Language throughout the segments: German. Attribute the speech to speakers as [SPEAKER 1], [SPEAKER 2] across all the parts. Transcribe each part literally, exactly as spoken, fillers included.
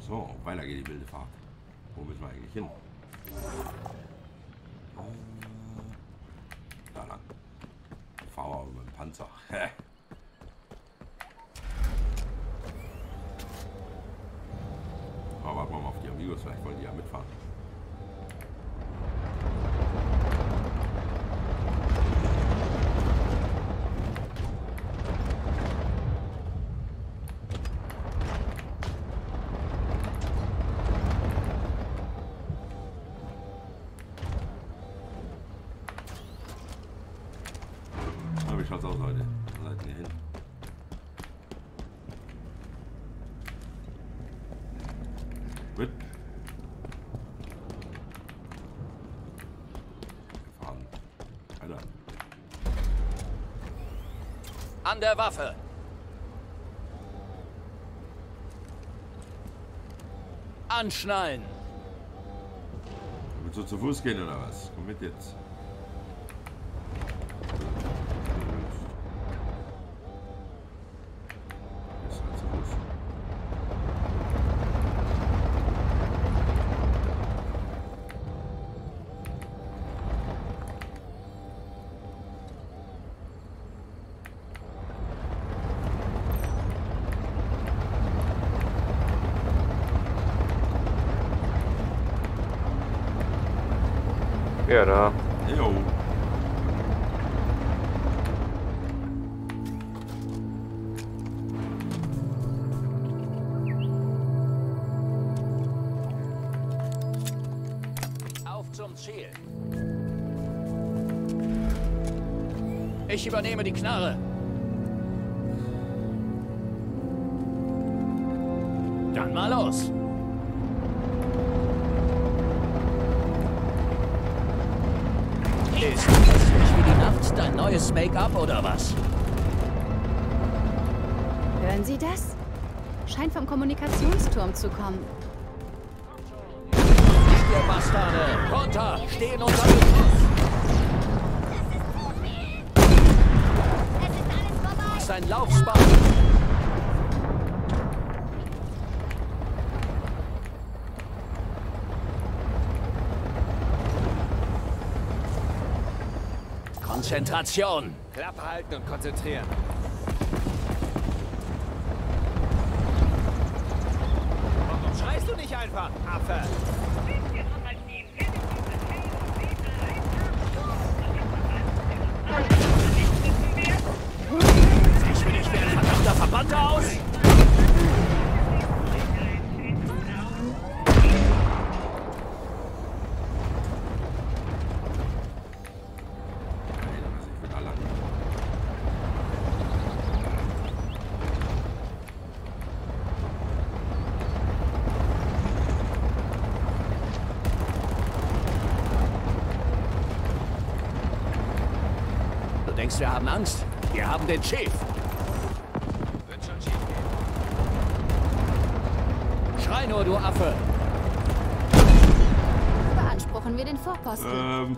[SPEAKER 1] So, weiter geht die wilde Fahrt. Wo müssen wir eigentlich hin? Da lang. Fahren wir mit dem Panzer. Aber warten wir mal auf die Amigos, vielleicht wollen die ja mitfahren. Wie schaut's aus, Leute? Wo seid ihr hin? Gut. Wir fahren weiter.
[SPEAKER 2] An der Waffe! Anschnallen!
[SPEAKER 1] Willst du zu Fuß gehen oder was? Komm mit jetzt.
[SPEAKER 3] Ja, da.
[SPEAKER 1] Jo.
[SPEAKER 2] Auf zum Ziel. Ich übernehme die Knarre. Dann mal los. Ist hässlich wie die Nacht dein neues Make-up oder was?
[SPEAKER 4] Hören Sie das? Scheint vom Kommunikationsturm zu kommen.
[SPEAKER 2] Ihr Bastarde! Runter! Stehen unter Beschuss! Das ist ein Laufspar! Konzentration!
[SPEAKER 5] Klappe halten und konzentrieren. Warum schreist du nicht einfach, Affe?
[SPEAKER 2] Siehst du nicht wie ein verdammter Verbannter aus? Du denkst, wir haben Angst? Wir haben den Chief.
[SPEAKER 5] Wird schon schief gehen.
[SPEAKER 2] Schrei nur, du Affe.
[SPEAKER 4] Beanspruchen wir den Vorposten.
[SPEAKER 1] Ähm.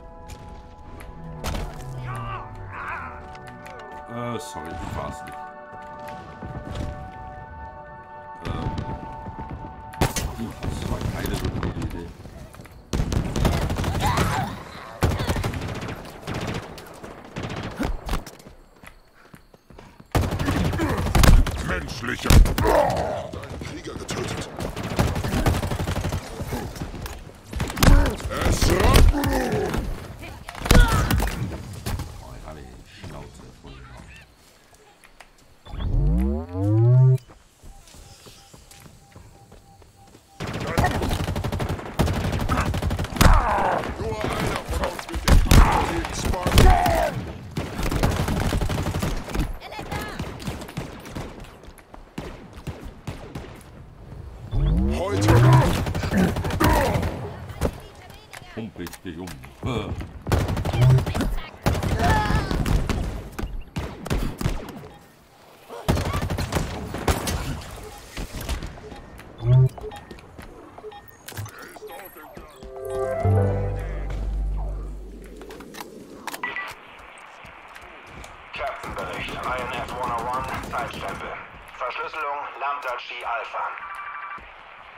[SPEAKER 1] Äh, sorry, ich war's nicht. Ähm. Das war keine so gute Idee.
[SPEAKER 6] Menschlicher. Krieger getötet. Es Blut.
[SPEAKER 1] Oh, ich habe die Schnauze voll gehauen.
[SPEAKER 6] Nur einer von uns wird den anderen sparen. Heute
[SPEAKER 1] Humpel ich dich um.
[SPEAKER 7] Captain-Bericht, I N F hunderteins, Zeitstempel. Verschlüsselung Lambda Chi Alpha.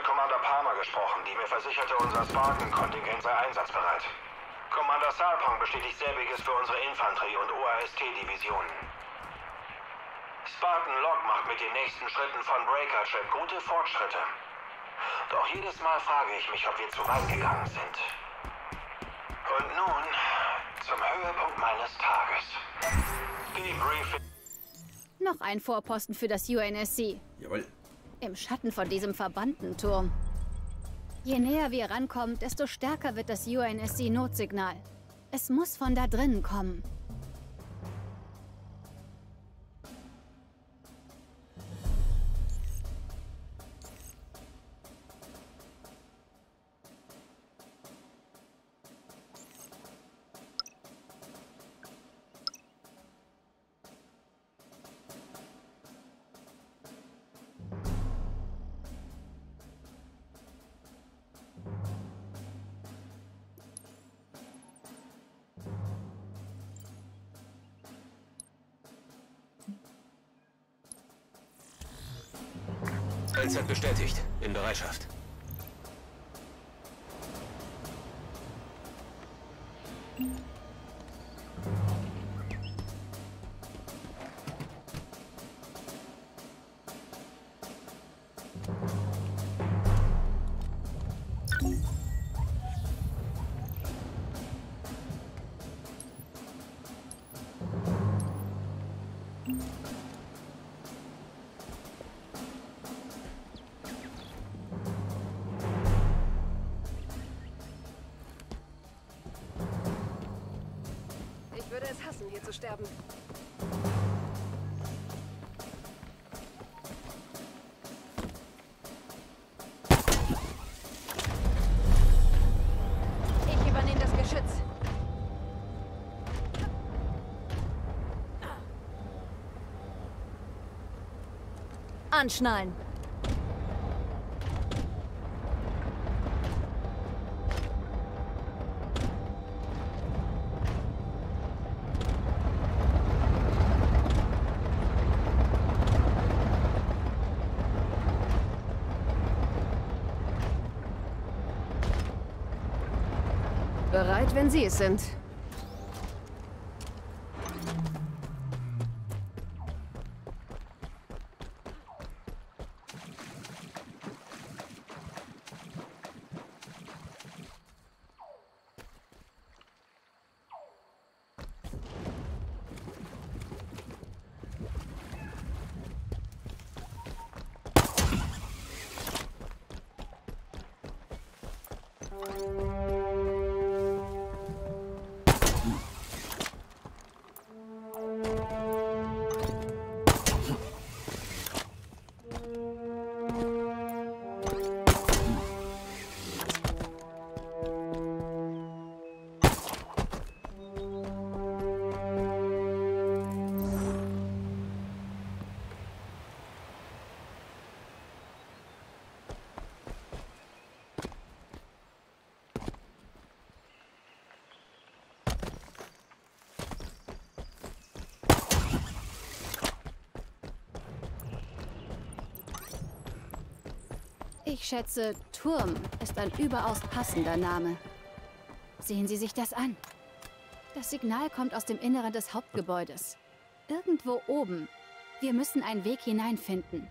[SPEAKER 7] mit Commander Palmer gesprochen, die mir versicherte, unser Spartan-Kontingent sei einsatzbereit. Commander Sarpong bestätigt selbiges für unsere Infanterie- und O A S T-Divisionen. Spartan Log macht mit den nächsten Schritten von Breaker Trip gute Fortschritte. Doch jedes Mal frage ich mich, ob wir zu weit gegangen sind. Und nun zum Höhepunkt meines Tages. Debriefing.
[SPEAKER 4] Noch ein Vorposten für das U N S C.
[SPEAKER 1] Jawohl.
[SPEAKER 4] Im Schatten von diesem verbannten Turm. Je näher wir rankommen, desto stärker wird das U N S C-Notsignal. Es muss von da drinnen kommen.
[SPEAKER 2] L Z bestätigt. In Bereitschaft.
[SPEAKER 8] Ich würde es hassen, hier zu sterben. Ich übernehme das Geschütz. Anschnallen. Bereit, wenn Sie es sind.
[SPEAKER 4] Ich schätze, Turm ist ein überaus passender Name. Sehen Sie sich das an. Das Signal kommt aus dem Inneren des Hauptgebäudes. Irgendwo oben. Wir müssen einen Weg hineinfinden.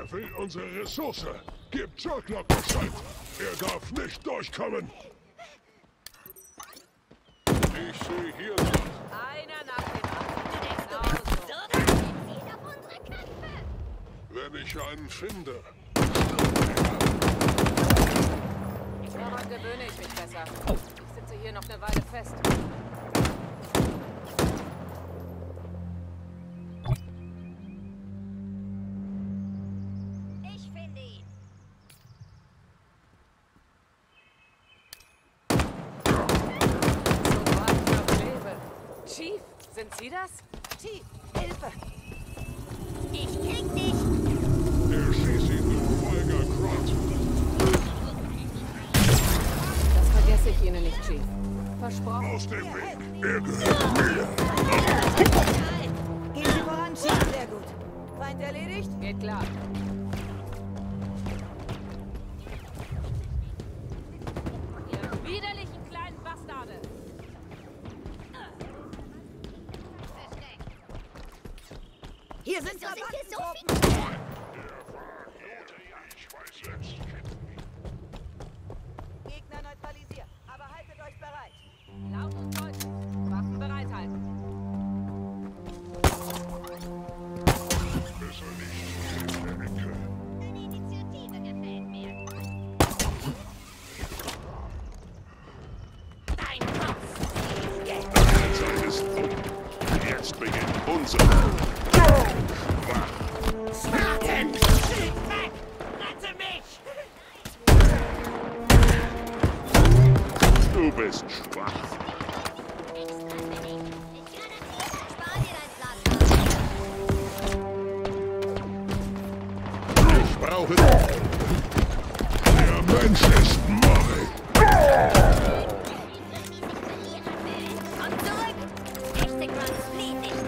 [SPEAKER 6] Er will unsere Ressource. Gib Churklock Bescheid. Er darf nicht durchkommen. Ich sehe hier noch.
[SPEAKER 8] Einer nach dem anderen. Genau so.
[SPEAKER 6] Wenn ich einen finde.
[SPEAKER 8] Daran gewöhne ich mich besser. Ich sitze hier noch eine Weile fest.
[SPEAKER 4] Ich finde ihn.
[SPEAKER 8] So war ich noch lebe. Chief, sind Sie das? Chief, Hilfe!
[SPEAKER 4] Ich krieg dich.
[SPEAKER 6] Erschieß ihn, du feiger Grot.
[SPEAKER 8] Das vergesse ich Ihnen nicht, Chief. Versprochen.
[SPEAKER 6] Aus dem Weg. Er gehört mir.
[SPEAKER 9] Gehen Sie voran, Chief. Sehr gut. Feind erledigt?
[SPEAKER 8] Geht klar. Ihr widerlichen kleinen Bastarde!
[SPEAKER 9] Hier sind
[SPEAKER 4] So sind hier so
[SPEAKER 9] Waffen.
[SPEAKER 6] Ich weiß selbst.
[SPEAKER 9] Gegner neutralisiert. Aber haltet euch bereit.
[SPEAKER 8] Laut und deutlich. Waffen bereithalten.
[SPEAKER 6] Besser nicht in der Ecke.
[SPEAKER 4] Deine Initiative gefällt mir. Dein Kopf.
[SPEAKER 6] Die Zeit ist um. Jetzt beginnt unser.
[SPEAKER 4] Spartan! Schild weg! Rette mich!
[SPEAKER 6] Du bist schwach.
[SPEAKER 4] Spar dir dein Plasma.
[SPEAKER 6] Ich brauche. Der Mensch ist mein.
[SPEAKER 4] Komm zurück! Echte Grunts fliehen nicht.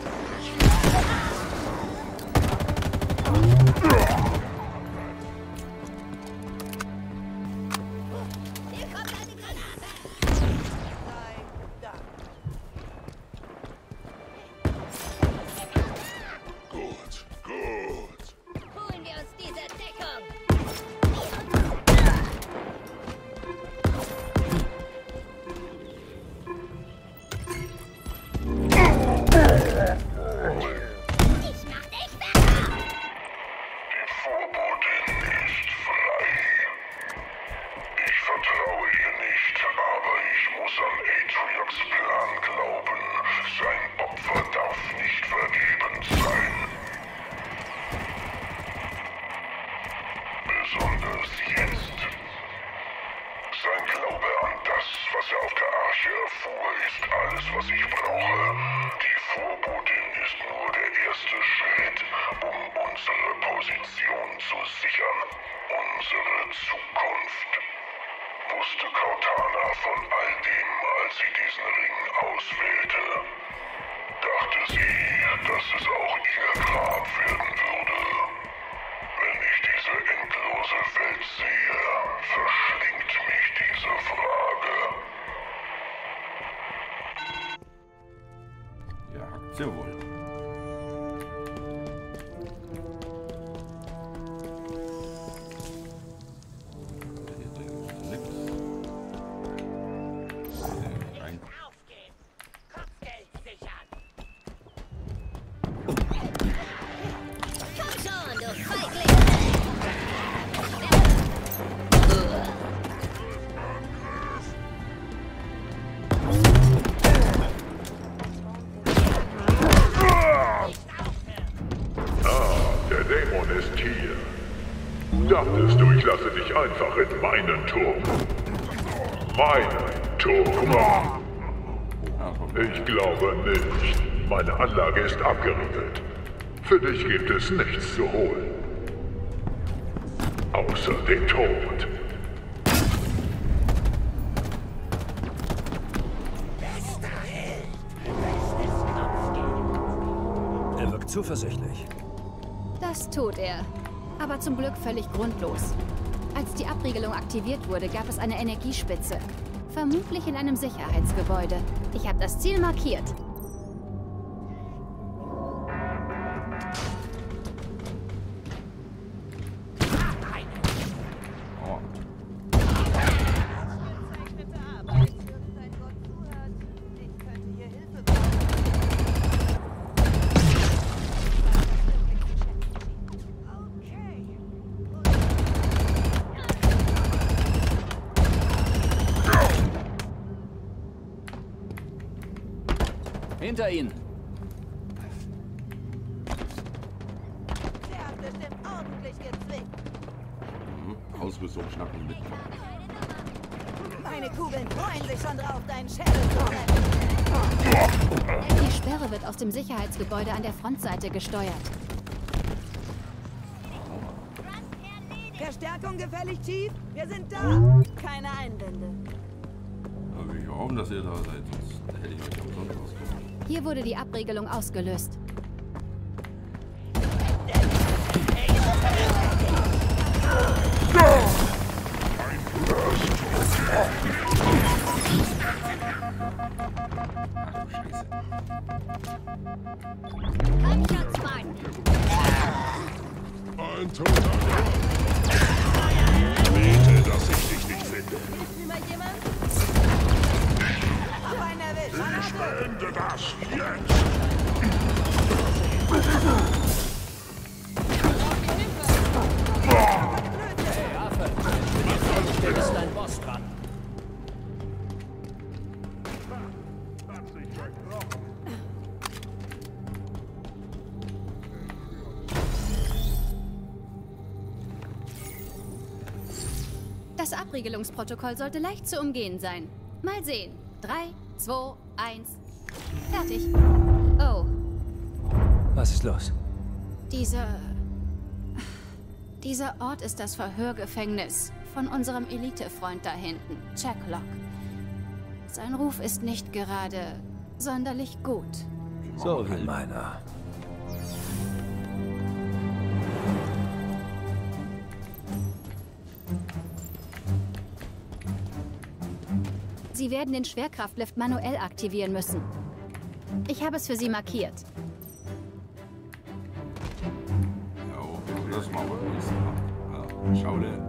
[SPEAKER 4] Hier kommt eine Granate!
[SPEAKER 9] Nein, da.
[SPEAKER 6] Gut, gut.
[SPEAKER 4] Holen wir uns diese Deckung! Ich mach dich besser!
[SPEAKER 6] Die Vorbotin ist frei. Ich vertraue ihr nicht, aber ich muss an Atriox Plan glauben. Sein Opfer darf nicht vergebens sein. Besonders jetzt. Sein Glaube an das, was er auf der Arche erfuhr, ist alles, was ich brauche. Die Vorbotin ist nur der erste Schritt, um unsere Position zu sichern. Unsere Zukunft. Wusste Cortana von all dem, als sie diesen Ring auswählte? Dachte sie, dass es auch ihr Grab werden würde? Wenn ich diese endlose Welt sehe, verschlingt mich diese Frage.
[SPEAKER 1] Ja, hackt's ja wohl. Hier drin ist nix. Hier rein.
[SPEAKER 4] Aufgeben! Kopfgeld sichern! Komm schon, du Feigling!
[SPEAKER 6] Der Dämon ist hier. Dachtest du, ich lasse dich einfach in meinen Turm? Meinen Turm?
[SPEAKER 1] Ah, komm.
[SPEAKER 6] Ich glaube nicht. Meine Anlage ist abgeriegelt. Für dich gibt es nichts zu holen. Außer den Tod.
[SPEAKER 2] Er wirkt zuversichtlich.
[SPEAKER 4] Das tut er. Aber zum Glück völlig grundlos. Als die Abriegelung aktiviert wurde, gab es eine Energiespitze. Vermutlich in einem Sicherheitsgebäude. Ich habe das Ziel markiert.
[SPEAKER 2] Hinter Ihnen.
[SPEAKER 9] Der hat bestimmt ordentlich gezwickt.
[SPEAKER 1] Mhm. Ausrüstung schnappen mit.
[SPEAKER 9] Meine Kugeln freuen sich schon drauf, deinen Schädel zu treffen.
[SPEAKER 4] Die Sperre wird aus dem Sicherheitsgebäude an der Frontseite gesteuert.
[SPEAKER 9] Verstärkung gefällig, Chief? Wir sind da. Keine Einwände.
[SPEAKER 1] Aber ich hoffe, dass ihr da seid, sonst hätte ich euch umsonst ausgemacht.
[SPEAKER 4] Hier wurde die Abriegelung ausgelöst.
[SPEAKER 1] Ach du Scheiße.
[SPEAKER 4] Komm schon, Mann!
[SPEAKER 6] Ein toter Bete, dass ich dich nicht finde.
[SPEAKER 9] Hilft mir mal jemand? Hab einen erwischt.
[SPEAKER 6] Beende das jetzt!
[SPEAKER 2] Hey, Affe. Da ist dein Boss dran.
[SPEAKER 4] Das Abriegelungsprotokoll sollte leicht zu umgehen sein. Mal sehen. Drei, zwei, eins. Fertig. Oh,
[SPEAKER 2] Was ist los?
[SPEAKER 4] dieser... Dieser Ort ist das Verhörgefängnis von unserem Elitefreund da hinten, Jack Locke. Sein Ruf ist nicht gerade sonderlich gut.
[SPEAKER 2] So wie meiner.
[SPEAKER 4] Sie werden den Schwerkraftlift manuell aktivieren müssen. Ich habe es für Sie markiert.
[SPEAKER 1] Ja, das machen wir nächstes Mal. Ja, schau dir.